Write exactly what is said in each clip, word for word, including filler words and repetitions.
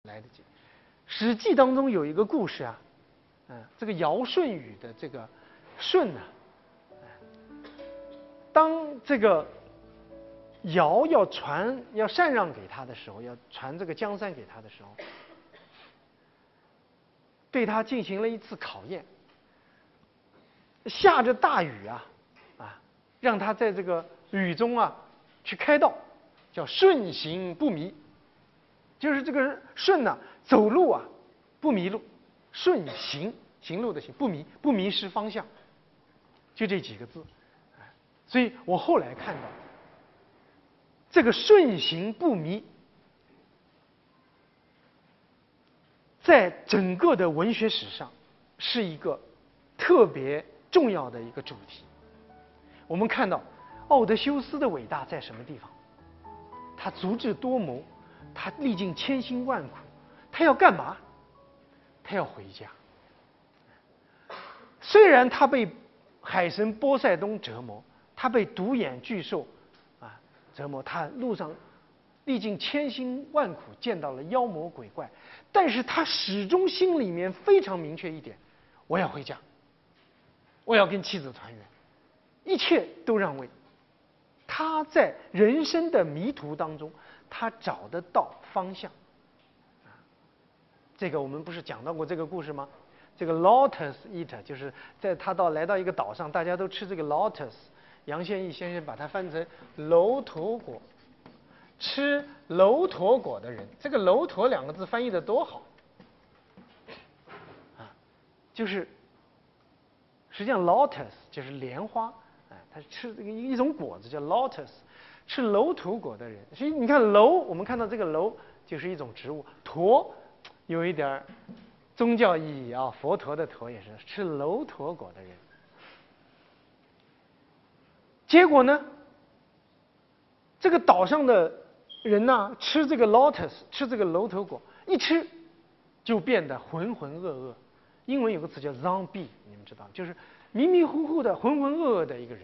来得及。《史记》当中有一个故事啊，嗯，这个尧舜禹的这个舜呢、啊，当这个尧要传要禅让给他的时候，要传这个江山给他的时候，对他进行了一次考验，下着大雨啊，啊，让他在这个雨中啊去开道，叫顺行不迷，就是这个顺呢、啊、走路啊不迷路，顺行行路的行不迷不迷失方向，就这几个字。所以我后来看到这个顺行不迷，在整个的文学史上是一个特别重要的一个主题。我们看到奥德修斯的伟大在什么地方？他足智多谋，他历尽千辛万苦，他要干嘛？他要回家。虽然他被海神波塞冬折磨，他被独眼巨兽啊折磨，他路上历尽千辛万苦见到了妖魔鬼怪，但是他始终心里面非常明确一点：我要回家，我要跟妻子团圆，一切都让位。他在人生的迷途当中，他找得到方向。这个我们不是讲到过这个故事吗？这个 lotus eater 就是在他到来到一个岛上，大家都吃这个 lotus， 杨宪益先生把它翻成楼驼果，吃楼驼果的人。这个楼驼两个字翻译的多好啊！就是实际上 lotus 就是莲花，哎，他吃这个一种果子叫 lotus， 吃楼驼果的人。所以你看楼，我们看到这个楼就是一种植物，驼有一点宗教意义啊，佛陀的陀也是吃楼驼果的人。结果呢，这个岛上的人呢、啊，吃这个 lotus， 吃这个楼驼果，一吃就变得浑浑噩噩。英文有个词叫 zombie， 你们知道，就是迷迷糊糊的、浑浑噩噩的一个人。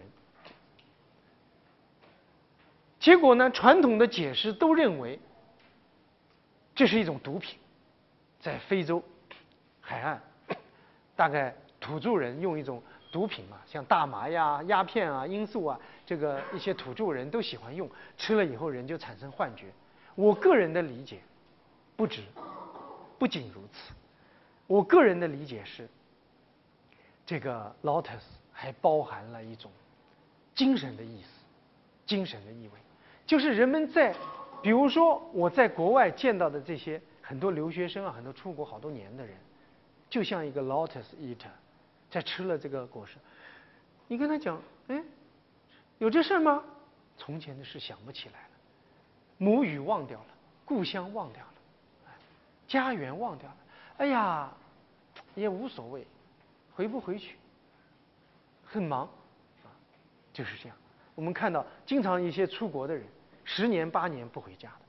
结果呢，传统的解释都认为这是一种毒品，在非洲海岸，大概土著人用一种毒品嘛，像大麻呀、鸦片啊、罂粟啊，这个一些土著人都喜欢用，吃了以后人就产生幻觉。我个人的理解，不止，不仅如此，我个人的理解是，这个 lotus 还包含了一种精神的意思，精神的意味，就是人们在，比如说我在国外见到的这些很多留学生啊，很多出国好多年的人，就像一个 lotus eater， 在吃了这个果实，你跟他讲，哎，有这事吗？从前的事想不起来了，母语忘掉了，故乡忘掉了，家园忘掉了，哎呀，也无所谓，回不回去，很忙，啊，就是这样。我们看到经常一些出国的人，十年八年不回家的，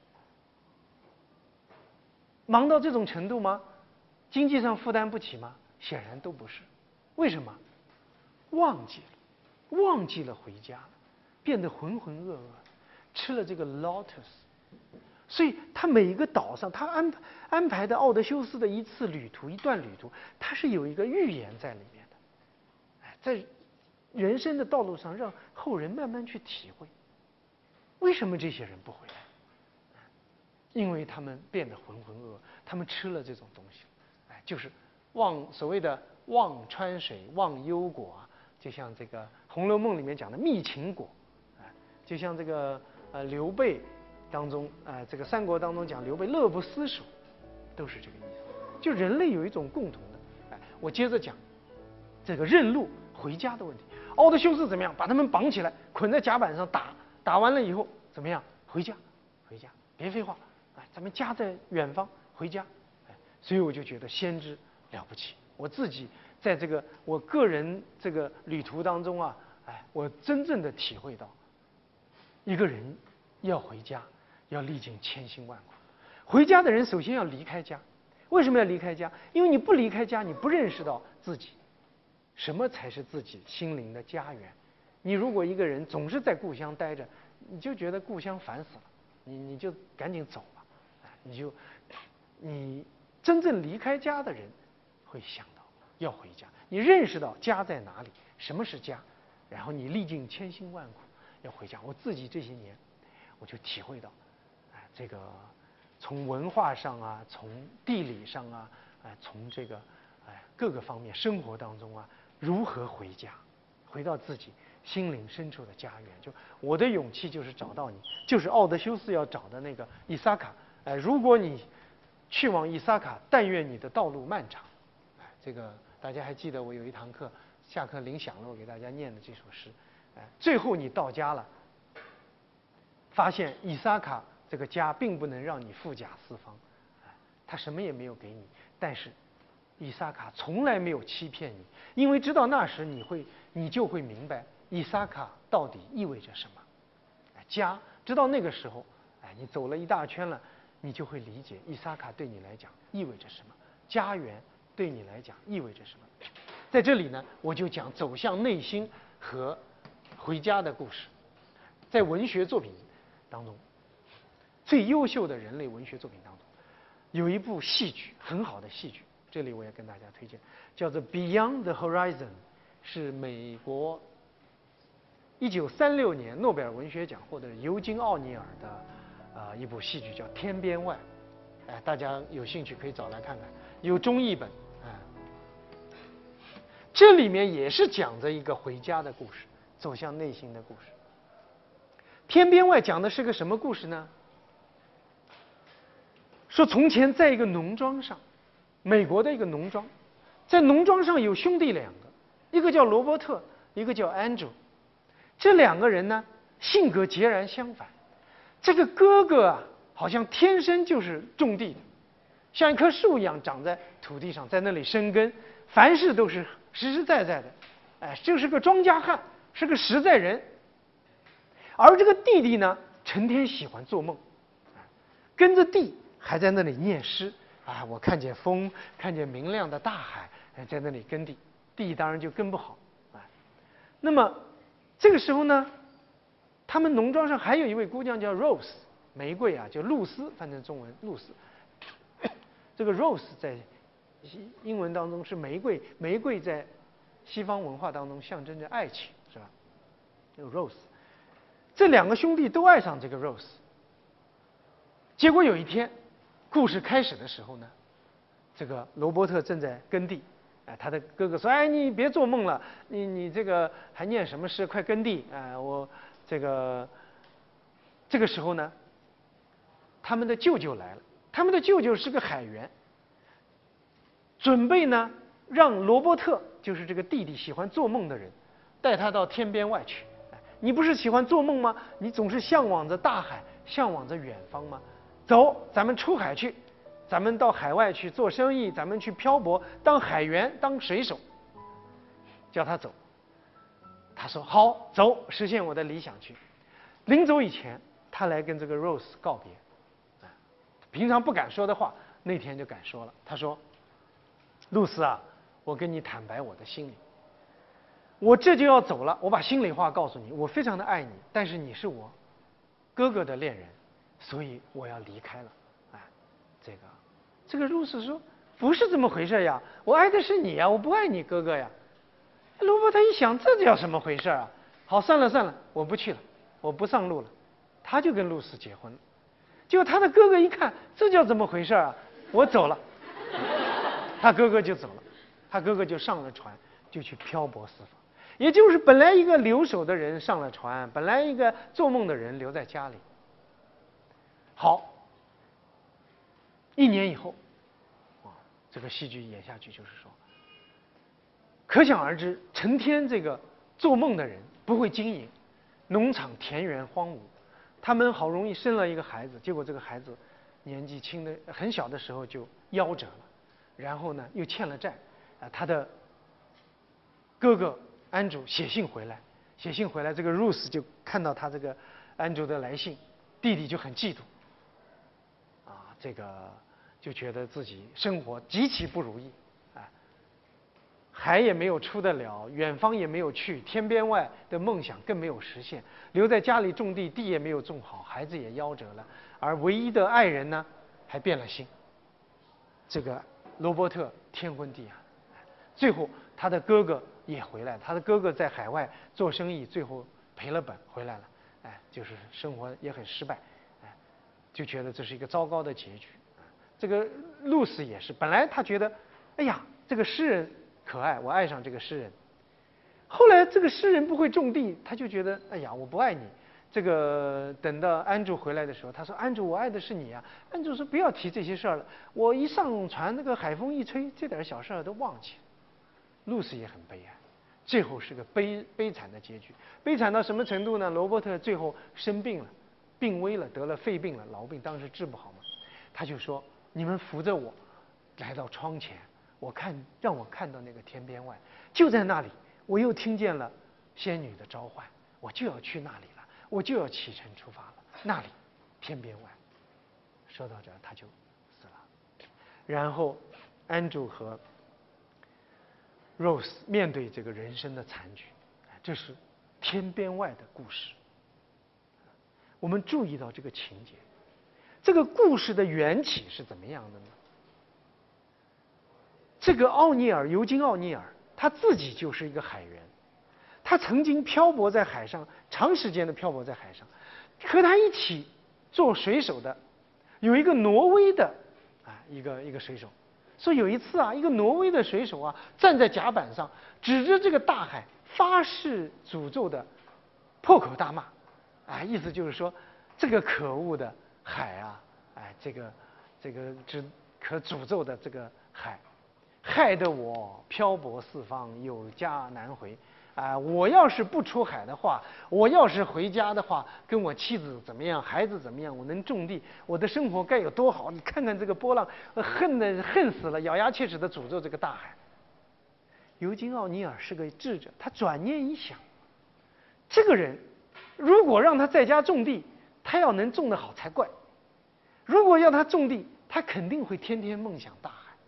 忙到这种程度吗？经济上负担不起吗？显然都不是。为什么？忘记了，忘记了回家了，变得浑浑噩噩，吃了这个 lotus。所以他每一个岛上，他安排安排的奥德修斯的一次旅途，一段旅途，他是有一个预言在里面的，哎，在人生的道路上，让后人慢慢去体会，为什么这些人不回来？因为他们变得浑浑噩噩，他们吃了这种东西，哎，就是忘所谓的忘川水、忘忧果啊，就像这个《红楼梦》里面讲的蜜情果，哎，就像这个呃刘备当中，呃这个三国当中讲刘备乐不思蜀，都是这个意思。就人类有一种共同的，哎，我接着讲这个认路回家的问题。奥德修斯怎么样？把他们绑起来，捆在甲板上打，打完了以后怎么样？回家，回家，别废话。咱们家在远方，回家，哎，所以我就觉得先知了不起。我自己在这个我个人这个旅途当中啊，哎，我真正的体会到，一个人要回家，要历尽千辛万苦。回家的人首先要离开家，为什么要离开家？因为你不离开家，你不认识到自己，什么才是自己心灵的家园。你如果一个人总是在故乡待着，你就觉得故乡烦死了，你你就赶紧走吧。你就你真正离开家的人会想到要回家，你认识到家在哪里，什么是家，然后你历尽千辛万苦要回家。我自己这些年我就体会到，哎，这个从文化上啊，从地理上啊，哎，从这个哎各个方面生活当中啊，如何回家，回到自己心灵深处的家园。就我的勇气就是找到你，就是奥德修斯要找的那个伊萨卡。哎，如果你去往伊萨卡，但愿你的道路漫长。哎，这个大家还记得我有一堂课，下课铃响了，我给大家念的这首诗。哎，最后你到家了，发现伊萨卡这个家并不能让你富甲四方，哎，他什么也没有给你，但是伊萨卡从来没有欺骗你，因为知道那时你会，你就会明白伊萨卡到底意味着什么。哎，家，直到那个时候，哎，你走了一大圈了，你就会理解伊萨卡对你来讲意味着什么，家园对你来讲意味着什么。在这里呢，我就讲走向内心和回家的故事。在文学作品当中，最优秀的人类文学作品当中，有一部戏剧，很好的戏剧，这里我也跟大家推荐，叫做《Beyond the Horizon》，是美国一九三六年诺贝尔文学奖获得尤金·奥尼尔的呃一部戏剧，叫《天边外》。哎，大家有兴趣可以找来看看，有中译本。哎，这里面也是讲着一个回家的故事，走向内心的故事。天边外讲的是个什么故事呢？说从前在一个农庄上，美国的一个农庄，在农庄上有兄弟两个，一个叫罗伯特，一个叫安德鲁。这两个人呢，性格截然相反。这个哥哥啊，好像天生就是种地的，像一棵树一样长在土地上，在那里生根，凡事都是实实在在的，哎，就是个庄稼汉，是个实在人。而这个弟弟呢，成天喜欢做梦，跟着弟还在那里念诗啊，我看见风，看见明亮的大海，在那里跟弟，弟当然就跟不好啊。那么这个时候呢，他们农庄上还有一位姑娘叫 Rose， 玫瑰啊，叫露丝，翻成中文露丝。这个 Rose 在英文当中是玫瑰，玫瑰在西方文化当中象征着爱情，是吧？这个 Rose。这两个兄弟都爱上这个 Rose， 结果有一天，故事开始的时候呢，这个罗伯特正在耕地，哎，他的哥哥说：“哎，你别做梦了，你你这个还念什么诗？快耕地！哎，我这个……这个时候呢，他们的舅舅来了，他们的舅舅是个海员，准备呢让罗伯特，就是这个弟弟喜欢做梦的人，带他到天边外去。”你不是喜欢做梦吗？你总是向往着大海，向往着远方吗？走，咱们出海去，咱们到海外去做生意，咱们去漂泊，当海员，当水手。叫他走，他说好，走，实现我的理想去。临走以前，他来跟这个 Rose 告别，平常不敢说的话，那天就敢说了。他说：“露丝啊，我跟你坦白我的心里。我这就要走了，我把心里话告诉你，我非常的爱你，但是你是我哥哥的恋人，所以我要离开了。哎，这个，这个露丝说不是这么回事呀，我爱的是你呀，我不爱你哥哥呀。罗伯特一想，这叫什么回事啊？好，算了算了，我不去了，我不上路了，他就跟露丝结婚了。结果他的哥哥一看，这叫怎么回事啊？我走了，他哥哥就走了，他哥哥就上了船，就去漂泊四方。也就是本来一个留守的人上了船，本来一个做梦的人留在家里。好，一年以后，啊，这个戏剧演下去就是说，可想而知，成天这个做梦的人不会经营，农场田园荒芜，他们好容易生了一个孩子，结果这个孩子年纪轻的很小的时候就夭折了，然后呢又欠了债，啊，他的哥哥安德鲁写信回来，写信回来，这个 Rose 就看到他这个安德鲁的来信，弟弟就很嫉妒，啊，这个就觉得自己生活极其不如意，啊，海也没有出得了，远方也没有去，天边外的梦想更没有实现，留在家里种地，地也没有种好，孩子也夭折了，而唯一的爱人呢，还变了心， 这个罗伯特天昏地暗。最后他的哥哥也回来，他的哥哥在海外做生意，最后赔了本回来了，哎，就是生活也很失败，哎，就觉得这是一个糟糕的结局。这个露丝也是，本来他觉得，哎呀，这个诗人可爱，我爱上这个诗人。后来这个诗人不会种地，他就觉得，哎呀，我不爱你。这个等到安住回来的时候，他说：“安住，我爱的是你啊。”安住说：“不要提这些事儿了，我一上船，那个海风一吹，这点小事儿都忘记了。”露丝也很悲哀，最后是个悲悲惨的结局。悲惨到什么程度呢？罗伯特最后生病了，病危了，得了肺病了，痨病，当时治不好嘛。他就说：“你们扶着我，来到窗前，我看让我看到那个天边外，就在那里，我又听见了仙女的召唤，我就要去那里了，我就要启程出发了。那里，天边外。”说到这儿，他就死了。然后，安住和 Rose 面对这个人生的残局，这是天边外的故事。我们注意到这个情节，这个故事的缘起是怎么样的呢？这个奥尼尔，尤金·奥尼尔，他自己就是一个海员，他曾经漂泊在海上，长时间的漂泊在海上，和他一起做水手的有一个挪威的啊一个一个水手。说有一次啊，一个挪威的水手啊，站在甲板上，指着这个大海发誓诅咒的破口大骂，啊，意思就是说，这个可恶的海啊，哎，这个这个只可诅咒的这个海，害得我漂泊四方，有家难回。啊，我要是不出海的话，我要是回家的话，跟我妻子怎么样，孩子怎么样，我能种地，我的生活该有多好！你看看这个波浪，恨的恨死了，咬牙切齿的诅咒这个大海。尤金·奥尼尔是个智者，他转念一想，这个人如果让他在家种地，他要能种得好才怪；如果要他种地，他肯定会天天梦想大海。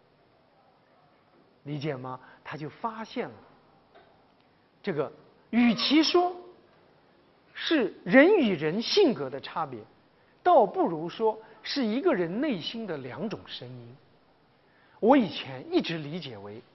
理解吗？他就发现了。这个与其说是人与人性格的差别，倒不如说是一个人内心的两种声音。我以前一直理解为，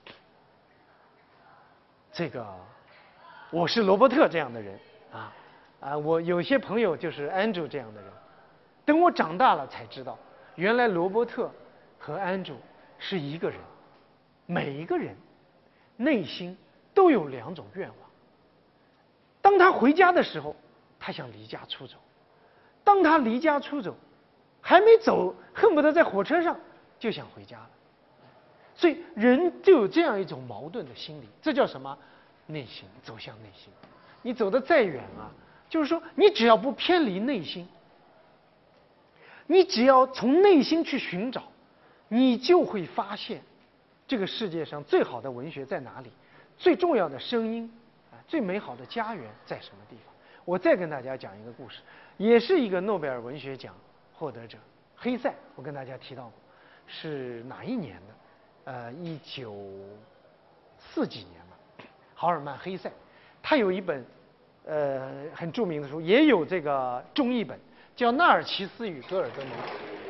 这个我是罗伯特这样的人啊啊，我有些朋友就是安住这样的人。等我长大了才知道，原来罗伯特和安住是一个人，每一个人内心都有两种愿望。当他回家的时候，他想离家出走；当他离家出走，还没走，恨不得在火车上就想回家了。所以人就有这样一种矛盾的心理，这叫什么？内心，走向内心。你走得再远啊，就是说你只要不偏离内心，你只要从内心去寻找，你就会发现这个世界上最好的文学在哪里，最重要的声音啊，最美好的家园在什么地方。我再跟大家讲一个故事，也是一个诺贝尔文学奖获得者黑塞，我跟大家提到过，是哪一年的？呃，一九四几年吧。豪尔曼黑塞，他有一本呃很著名的书，也有这个中译本，叫《纳尔齐斯与戈尔德蒙》。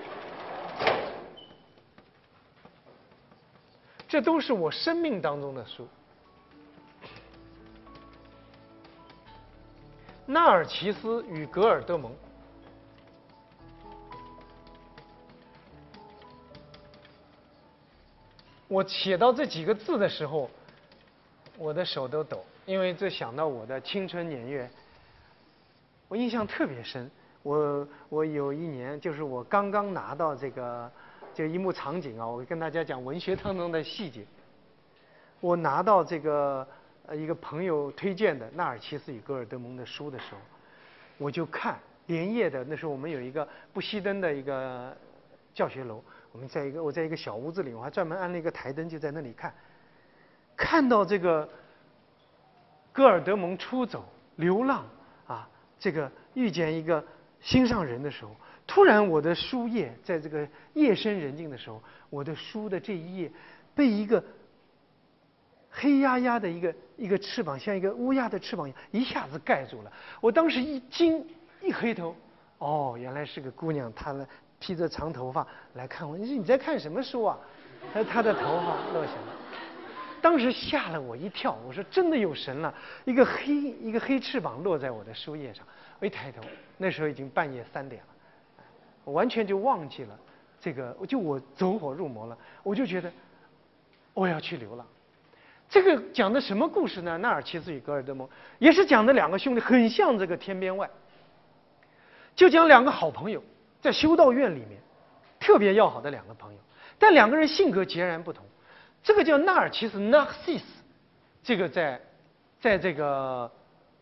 这都是我生命当中的书。纳尔齐斯与戈尔德蒙，我写到这几个字的时候，我的手都抖，因为这想到我的青春年月，我印象特别深。我我有一年，就是我刚刚拿到这个这一幕场景啊，我跟大家讲文学当中的细节。我拿到这个呃一个朋友推荐的纳尔齐斯与戈尔德蒙的书的时候，我就看连夜的。那时候我们有一个不熄灯的一个教学楼，我们在一个我在一个小屋子里，我还专门安了一个台灯，就在那里看。看到这个戈尔德蒙出走流浪啊，这个遇见一个心上人的时候，突然我的书页在这个夜深人静的时候，我的书的这一页被一个黑压压的一个一个翅膀，像一个乌鸦的翅膀一样，一下子盖住了。我当时一惊，一回头，哦，原来是个姑娘，她披着长头发来看我，你说你在看什么书啊？他他的头发落下来，当时吓了我一跳。我说真的有神了，一个黑一个黑翅膀落在我的书页上。我一抬头，那时候已经半夜三点了，我完全就忘记了这个，就我走火入魔了。我就觉得我要去流浪。这个讲的什么故事呢？纳尔齐斯与格尔德蒙，也是讲的两个兄弟，很像这个天边外。就讲两个好朋友在修道院里面，特别要好的两个朋友。但两个人性格截然不同，这个叫纳尔齐斯 Narcissus， 这个在在这个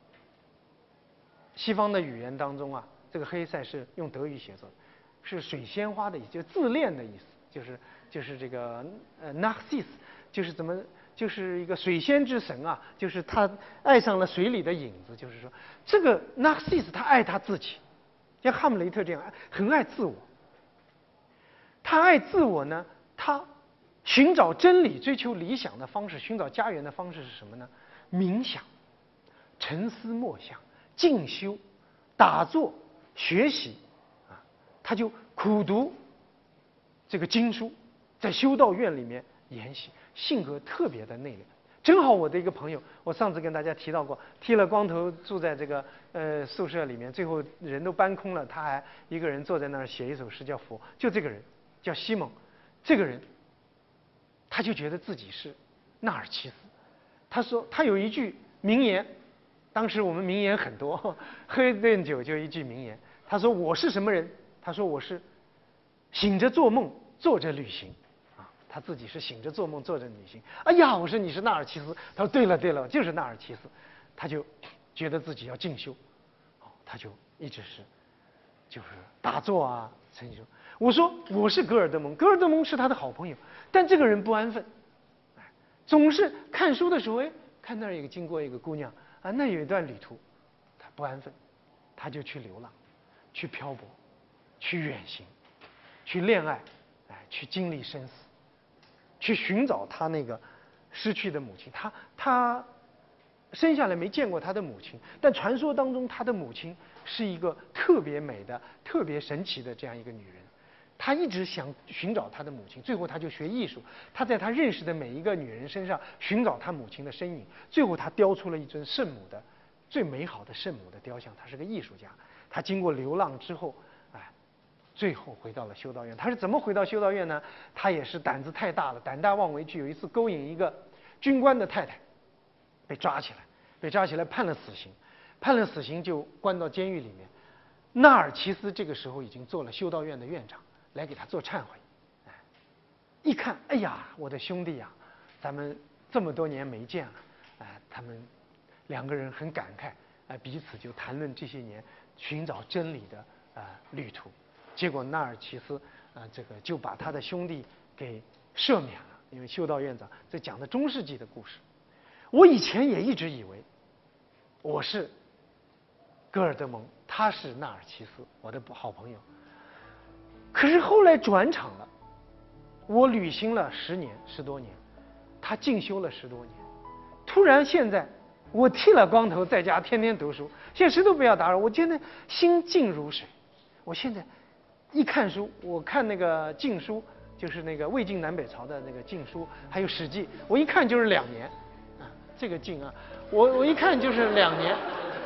西方的语言当中啊，这个黑塞是用德语写作的，是水仙花的意思，就自恋的意思，就是就是这个呃 Narcissus， 就是怎么就是一个水仙之神啊，就是他爱上了水里的影子，就是说这个 Narcissus 他爱他自己，像哈姆雷特这样很爱自我。他爱自我呢，他寻找真理、追求理想的方式，寻找家园的方式是什么呢？冥想、沉思默想、静修、打坐、学习啊，他就苦读这个经书，在修道院里面研习，性格特别的内敛。正好我的一个朋友，我上次跟大家提到过，剃了光头住在这个呃宿舍里面，最后人都搬空了，他还一个人坐在那儿写一首诗叫《佛》，就这个人。叫西蒙，这个人，他就觉得自己是纳尔齐斯。他说他有一句名言，当时我们名言很多，喝一顿酒就一句名言。他说我是什么人？他说我是醒着做梦，坐着旅行。啊，他自己是醒着做梦，坐着旅行。哎呀，我说你是纳尔齐斯。他说对了对了，就是纳尔齐斯。他就觉得自己要进修，哦，他就一直是就是打坐啊，沉修。我说我是格尔德蒙，格尔德蒙是他的好朋友，但这个人不安分，总是看书的时候，哎，看那儿有个经过一个姑娘啊，那有一段旅途，他不安分，他就去流浪，去漂泊，去远行，去恋爱，哎，去经历生死，去寻找他那个失去的母亲。他他生下来没见过他的母亲，但传说当中他的母亲是一个特别美的、特别神奇的这样一个女人。他一直想寻找他的母亲，最后他就学艺术。他在他认识的每一个女人身上寻找他母亲的身影，最后他雕出了一尊圣母的最美好的圣母的雕像。他是个艺术家。他经过流浪之后，哎，最后回到了修道院。他是怎么回到修道院呢？他也是胆子太大了，胆大妄为去。有一次勾引一个军官的太太，被抓起来，被抓起来判了死刑，判了死刑就关到监狱里面。纳尔齐斯这个时候已经做了修道院的院长。来给他做忏悔，哎，一看，哎呀，我的兄弟呀、啊，咱们这么多年没见了，哎，他们两个人很感慨，哎，彼此就谈论这些年寻找真理的呃旅途。结果纳尔齐斯啊、呃，这个就把他的兄弟给赦免了，因为修道院长这讲的中世纪的故事。我以前也一直以为我是戈尔德蒙，他是纳尔齐斯，我的好朋友。可是后来转场了，我旅行了十年十多年，他进修了十多年，突然现在我剃了光头，在家天天读书，现在谁都不要打扰，我现在心静如水。我现在一看书，我看那个禁书，就是那个魏晋南北朝的那个禁书，还有史记，我一看就是两年，啊，这个禁啊，我我一看就是两年，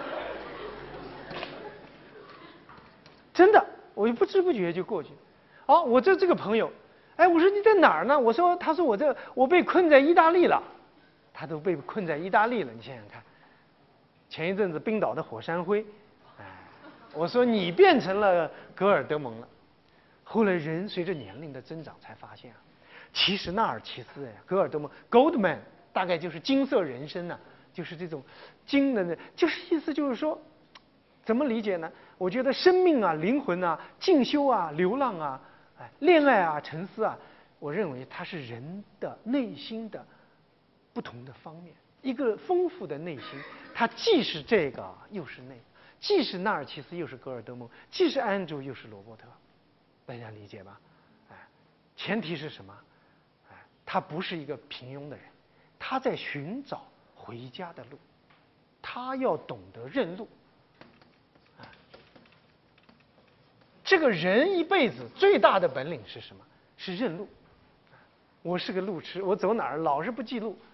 真的。我就不知不觉就过去。好、哦，我这这个朋友，哎，我说你在哪儿呢？我说，他说我这我被困在意大利了，他都被困在意大利了。你想想看，前一阵子冰岛的火山灰，哎，我说你变成了格尔德蒙了。后来人随着年龄的增长才发现啊，其实纳尔齐斯哎，格尔德蒙 Goldman 大概就是金色人生呐、啊，就是这种金的呢，就是意思就是说。怎么理解呢？我觉得生命啊、灵魂啊、进修啊、流浪啊、哎、恋爱啊、沉思啊，我认为它是人的内心的不同的方面。一个丰富的内心，它既是这个又是那个，既是纳尔齐斯又是格尔德蒙，既是安茹又是罗伯特，大家理解吧？哎，前提是什么？哎，他不是一个平庸的人，他在寻找回家的路，他要懂得认路。 这个人一辈子最大的本领是什么？是认路。我是个路痴，我走哪儿老是不记路。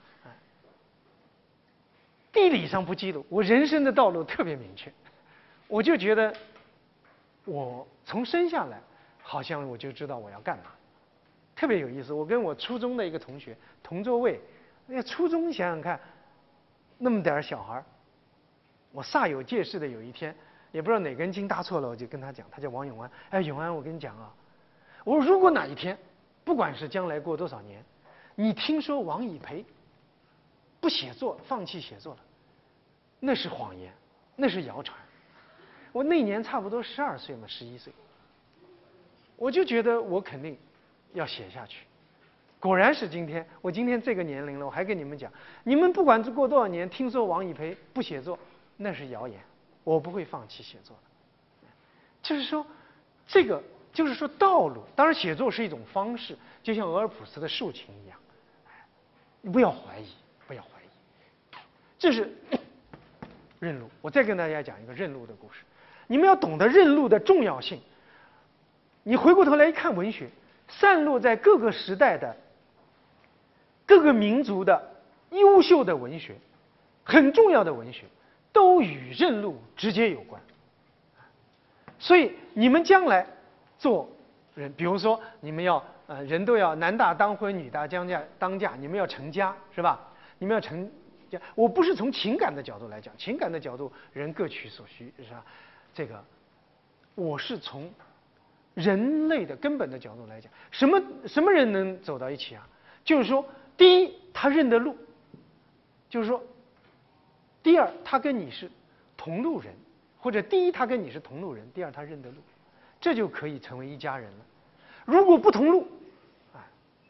地理上不记路，我人生的道路特别明确。我就觉得，我从生下来，好像我就知道我要干嘛，特别有意思。我跟我初中的一个同学同座位，那初中想想看，那么点儿小孩，我煞有介事的有一天，也不知道哪根筋搭错了，我就跟他讲，他叫王永安，哎，永安，我跟你讲啊，我说如果哪一天，不管是将来过多少年，你听说王以培不写作了，放弃写作了，那是谎言，那是谣传。我那年差不多十二岁嘛，十一岁，我就觉得我肯定要写下去。果然是今天，我今天这个年龄了，我还跟你们讲，你们不管过多少年，听说王以培不写作，那是谣言，我不会放弃写作的。就是说，这个就是说道路，当然写作是一种方式，就像俄尔普斯的竖琴一样，你不要怀疑，不要怀疑，这是认路。我再跟大家讲一个认路的故事，你们要懂得认路的重要性。你回过头来一看文学，散落在各个时代的、各个民族的优秀的文学，很重要的文学，都与认路直接有关。所以你们将来做人，比如说你们要呃人都要男大当婚，女大当嫁，当嫁，你们要成家是吧？你们要成家，我不是从情感的角度来讲，情感的角度人各取所需是吧？这个我是从人类的根本的角度来讲，什么什么人能走到一起啊？就是说，第一，他认得路；就是说，第二，他跟你是同路人，或者第一他跟你是同路人，第二他认得路，这就可以成为一家人了。如果不同路，啊，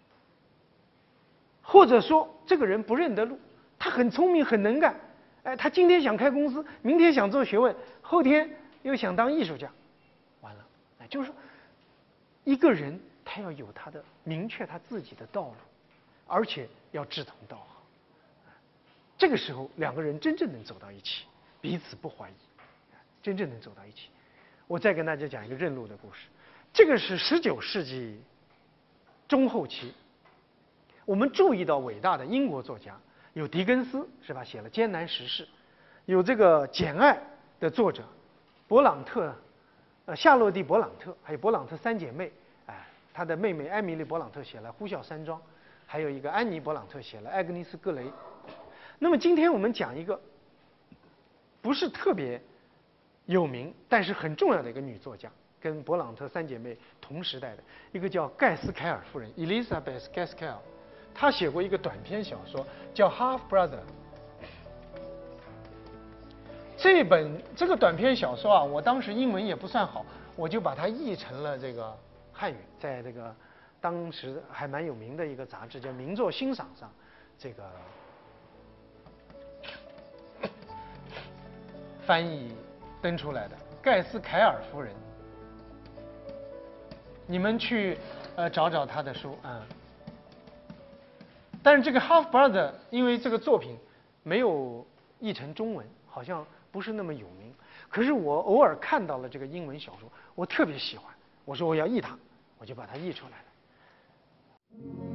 或者说这个人不认得路，他很聪明很能干，哎，他今天想开公司，明天想做学问，后天又想当艺术家，完了，哎，就是说。一个人他要有他的明确他自己的道路，而且要志同道合。这个时候两个人真正能走到一起，彼此不怀疑，真正能走到一起。我再跟大家讲一个认路的故事，这个是十九世纪中后期，我们注意到伟大的英国作家有狄更斯是吧，写了《艰难时事》，有这个《简爱》的作者勃朗特。呃，夏洛蒂·勃朗特，还有勃朗特三姐妹，哎，她的妹妹艾米丽·勃朗特写了《呼啸山庄》，还有一个安妮·勃朗特写了《艾格尼斯·格雷》。那么今天我们讲一个不是特别有名，但是很重要的一个女作家，跟勃朗特三姐妹同时代的一个叫盖斯凯尔夫人 （Elizabeth Gaskell），她写过一个短篇小说叫《Half Brother》。这本这个短篇小说啊，我当时英文也不算好，我就把它译成了这个汉语，在这个当时还蛮有名的一个杂志叫《名作欣赏》上，这个翻译登出来的盖斯凯尔夫人。你们去呃找找他的书啊、嗯。但是这个 Half Brother 因为这个作品没有译成中文，好像不是那么有名，可是我偶尔看到了这个英文小说，我特别喜欢，我说我要译它，我就把它译出来了。